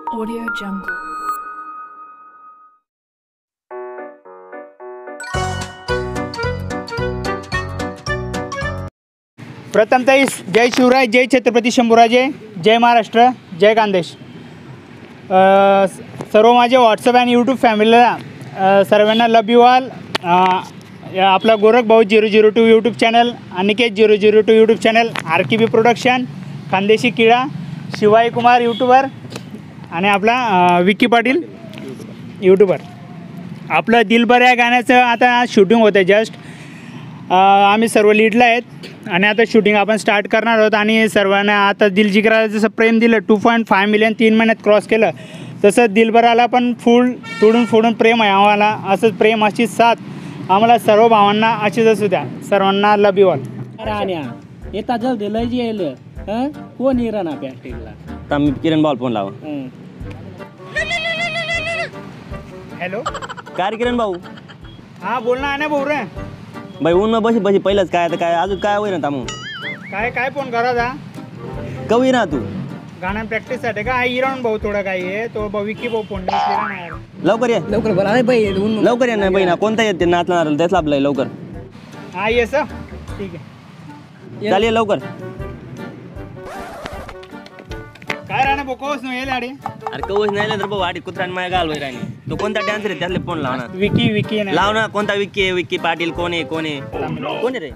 Audio Jungle. प्रथमतः जय शिवराय, जय छत्रपती शंभूराजे, जय महाराष्ट्र, जय खानदेश. सर्व माझे व्हॉट्सअप आणि यूट्यूब फॅमिलीला सर्वांना लव यू ऑल. आपला गोरख भाऊ 002 YouTube channel, Aniket 002 YouTube channel, RKB production, Khandeshi किडा, शिवाई कुमार यूट्यूबर आणि आपला विक्की पाटील यूट्यूबर. आपलं दिलबर या गाण्याचं आता शूटिंग होतं जस्ट. आम्ही सर्व लीडला आहेत आणि आता शूटिंग आपण स्टार्ट करणार आहोत. आणि सर्वांना आता दिलजिगराला जसं प्रेम दिलं 2.5 मिलियन 3 महिन्यात क्रॉस केलं, तसं दिलबराला पण फुल तोडून फोडून प्रेम आहे आम्हाला. असंच प्रेम, अशी साथ आम्हाला सर्व भावांना अशीच असू द्या. सर्वांना लव यू ऑल. राण्या येता जल्दी लय येईल. कोण इराणा पॅस्टिकला मी किरण भाऊ फोन लावा. हॅलो, काय रे किरण भाऊ? हां बोल ना. भाऊ रे बाई ऊन मग बशी पहिलंच काय आता काय अजून काय होई ना तामू काय काय फोन करा जा कवी ना तू गाणं प्रॅक्टिससाठी का इराण भाऊ थोडं काही आहे तो विक्की भाऊ फोन लवकर ये लवकर बोला. अरे बाई लवकर ये ना बहिणा कोणता येते नाचणार त्याच लाभलाय लवकर. हा ये सर ठीक आहे चालेल लवकर. काय राहणार भाऊ कोस नाही येईल आडी. अरे कवच नाही तर भाऊ आधी कुत्रा माय घाल राणी. तो कोणता डान्सर आहे त्यातले फोन लाव ना. विकी नाही लाव ना. कोणता विक्की आहे? विक्की पाटील कोण आहे? कोण आहे रे?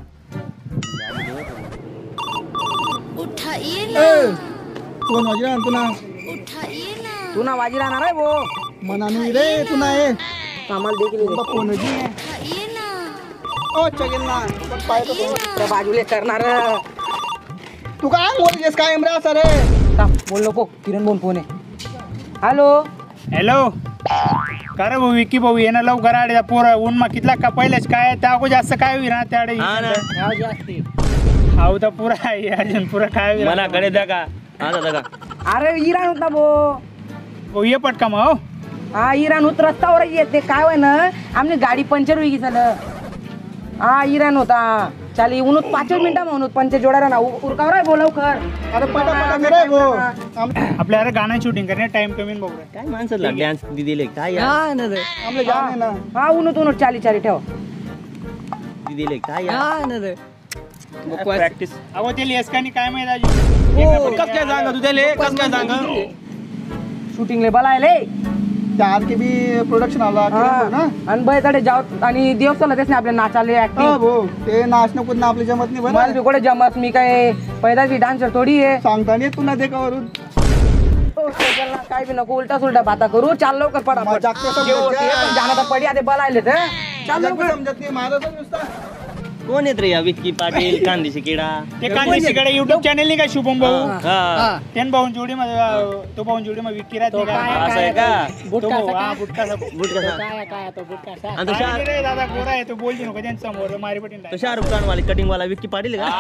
उठाइए ना, कोण वाजी राहणार तुला? उठाइए ना, तू ना वाजी राहणार आहे भो मनाने रे तू नाही कामाला देखील कोण उठाइए ना, ओ चगेल ना पण पाय तो त्या बाजूले करणार. तू काय बोलतेस काय इम्रा सर बोल नको. किरण भाऊ फोन आहे. हॅलो हॅलो का रे भाऊ विक्की भाऊ ये ना लवकर आडे पोर ऊन मा कितला का पहिलेच काय त्या अगोदर जास्त काय होईल ना त्याडे हा ना जास्ती हाव तर पुरा आहे अजून पुरा काय होईल मनाकडे द्या का आता दादा. अरे इराण होता भो. भाऊ ये पटका मग. हो हा इराण होत रस्त्यावर येते काय होय ना आमची गाडी पंक्चर होई झालं. हा इराण होता. चाली उन्हत 5 मिनिटं म्हणून पंच जोडायला ना उरकावर आहे बोलव कर. अरे पटा रे भो आपल्या अरे गाणं शूटिंग करणे टाइम कमी भाऊ रे. काय माणसाला डान्स दिले काय यार? आमले जाणे ना हा उन्हत चाली ठेव. दिले काय यार? प्रॅक्टिस अहो ते लेस का काय माहिती अजून कस काय सांगा तू त्याले? कस काय सांगा? शूटिंगले बोलायले त्या RKB प्रोडक्शन आला ना आणि बैतडे जाऊ आणि देवस्थानला तेच नाही आपल्या नाचाले हो ऍक्टिंग. भो ते नाचणं कुठं आपली जमत नाही मला बरं. बिकोडे जमत. मी काय पैदाची डान्सर थोडी आहे. सांगता नाही तुला देखावरून काय बी नको उलटा सुलटा बाता करू. चाल लवकर पडा जाणार तर पडी आधी बोलायले तर चाल लवकर. समजत नाही महाराज नुसता कोण येत रे या विक्की पाटील खानदेशी किडा? ते कांदेशीकडे युट्यूब चॅनल नाही का शुभम भाऊ हा त्यान भाऊन जोडी मध्ये तो भाऊन जोडी मध्ये विक्की राहते का असं आहे का? तो भाऊ, हा, बुटका सा- बुट कसा? काय तो बुटका आणि तो काय शाहरुख रे दादा गोरा आहे तो बोलते नको त्यांच्या समोर मारी पटीन तो शाहरुख खान वाले कटिंग वाला विक्की पाटील का?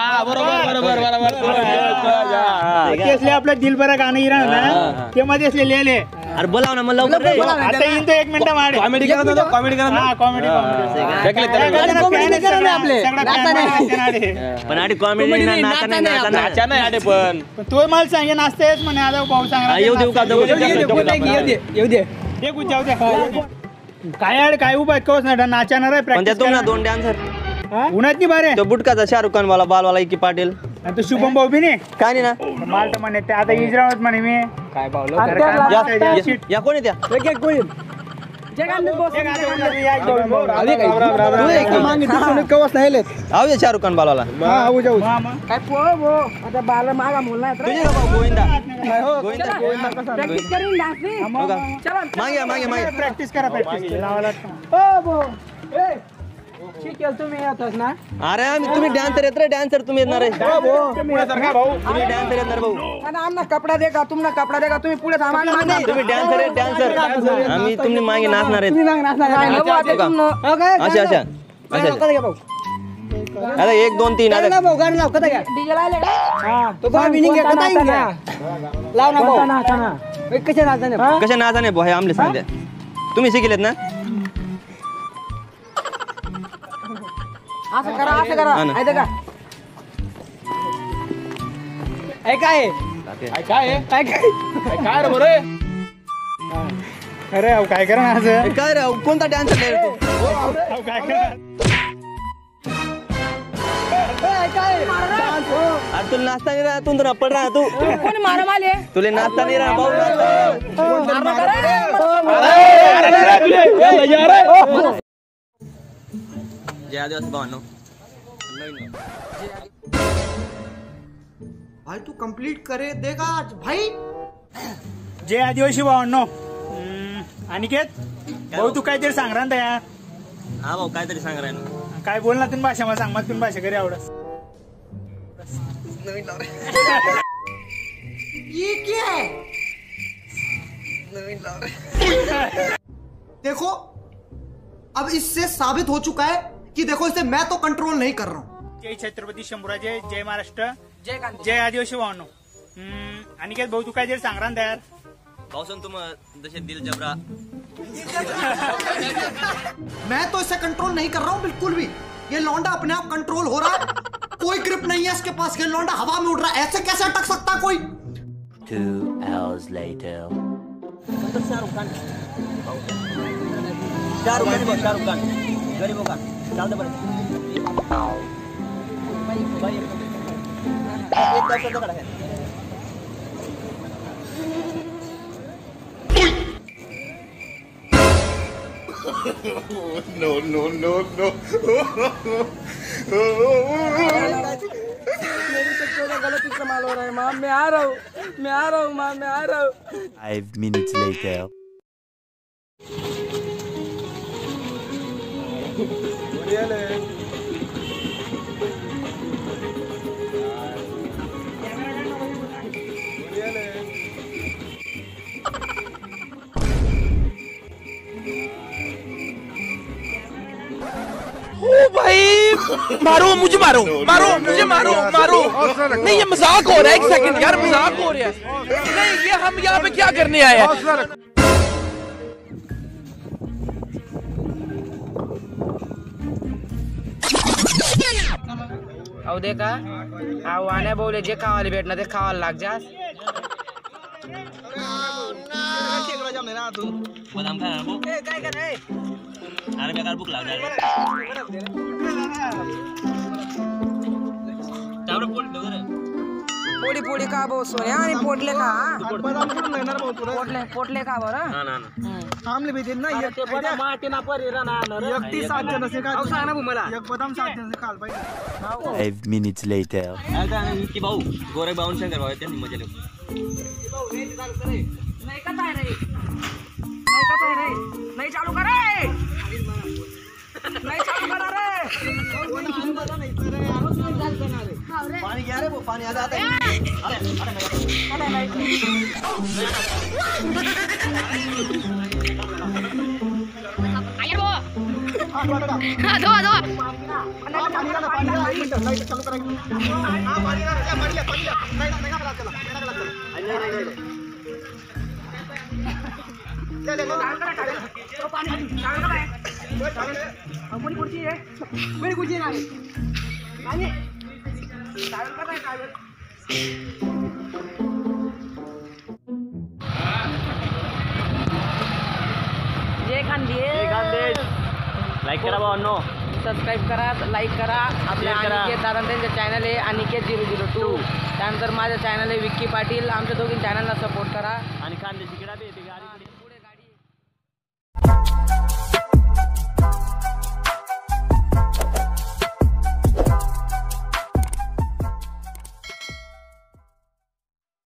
असले आपलं दिलबरा गाणं इराण ना ते मध्ये असले लिहिले. अरे बोलाव ना मग लवकर रे. आता येईन तो 1 मिनिट माड कॉमेडी करत होतो कॉमेडी करत हा कॉमेडी पण आधी कॉमेडी नाचा नाही पण तो मला सांगे नाचतेच म्हणे आता भाऊ सांगा येऊ देऊ का येऊ दे. हे कुठं जाऊ दे काय आड काय उभा कवच नाही नाचणार आहे पण प्रॅक्टिस त्यातून ना 2 डान्सर उन्हात नाही बारे. तो बुटकाचा शाहरुख खान वाला बालवाला विक्की पाटील आणि तो शुभम भाऊ बी नाही काय नाही ना मला तर म्हणे ते आता इजरावत म्हणे मी काय पावलं अरे काय या- shit. या कोण आहे त्या? कवच नाही आऊ दे शाहरुख खान बालवाला. हा जाऊ काय पो आता बाल मागा बोलला तुझे का भाऊ गोविंदा? प्रॅक्टिस करीन डान्स हो का? चला मागे प्रॅक्टिस करा प्रॅक्टिस लावायला लागतं. शिकेल तुम्ही येतोस ना. अरे तुम्ही डान्सर येत रे डान्सर तुम्ही येणार रे तुम्ही डान्सर येणार भाऊ आमना कपडा दे का तुम्हाला कपडा दे का तुम्ही पुढे थांबा. तुम्ही डान्सर आहे डान्सर आम्ही तुम्ही मागे नाचणार आहेत अशा अशा आता 1 2 3 आता डीजे लावले का? तो बा विनिंग लाव ना भाऊ. कसे नाचताना कशा नाचाने भाऊ हे आमले सांगते तुम्ही शिकलेत ना असं करा हा ना. ऐका का काय काय काय रे बरे अरे अहो काय करा ना असं काय रे कोणता डान्सर रे तू अहो काय करा अरे तुला नाचता नाही रहा तू पड रहा तू कोणी मारा माले तुला नाचता नाही रहा भाऊ जय आदिवासी भावांनो भाई तू कंप्लीट करे देगा आज भाई. जय आदिवासी भावांनो. अनिकेत भाऊ तू काहीतरी सांग ना यार. हा भाऊ काहीतरी सांग राय ना काय बोल ना तुम्ही भाषा मला सांग मला तुम्ही भाषा करी आवडत. ये क्या है? देखो अब इससे साबित हो चुका है कि देखो इसे मैं तो कंट्रोल नहीं कर रहा हूँ. जय छत्रपती शंभूराजे. जय महाराष्ट्र. जय कांदे. जय आदिवासी भावांनो. अनिकेत भाऊ तू काहीतरी सांग ना यार. भाऊ तुम जैसे दिल जबरा मैं तो इसे कंट्रोल नहीं कर रहा हूँ बिल्कुल भी. ये लौंडा अपने आप कंट्रोल हो रहा है. कोई ग्रिप नहीं है इसके पास. ये लौंडा हवा में उड़ रहा है. ऐसे कैसे अटक सकता कोई. 2 hours later. शाहरुख खान गरीबों का चालते बड़े एक दस तो खड़ा है. गलत इस्तेमाल हो रहा है माँ. मैं आ रहा हूँ माँ मैं आ रहा हूँ. 5 minutes later. भाई मारो मुझे मारो मुझे मारो नहीं ये मजाक हो रहा है. एक सेकंड यार मजाक हो रहा है. नहीं ये हम यहाँ पे क्या करने आए हैं. अहो दे का अहो आण्या बोले जे खावायला भेटणार ते खावायला लाग जास. बदाम खा भाऊ काय करे अरे बेकार भूक लाग जाए त्यावर पोट दे रे पोळी पोळी का भाऊ सोन्या आणि पोटले का पोटले का बरं. ना ना ना आमले भी देना ये ते बडा माटी ना परीरा ना एकटी 7 जण से अहो सांग ना भाऊ मला. एक बदाम 7 जण से खाल पाहिजे. 5 minutes later. अरे की भाऊ गोरे भाऊ शंकर भाऊ त्यांनी मजा लिहू नाही का ताय रे नाही चालू कर रे नाही चालू करा रे. पानी घ्या रे भाऊ पाणी आता आता. जय खानदेश. लाईक करा भावांनो. सबस्क्राईब करा लाईक करा. आपल्या अनिकेत दादा त्यांचं चॅनल आहे अनिकेत 002. त्यानंतर माझं चॅनल आहे विक्की पाटील. आमच्या दोघी चॅनलला सपोर्ट करा. आणि खानदेशी किडा बी येते गाडी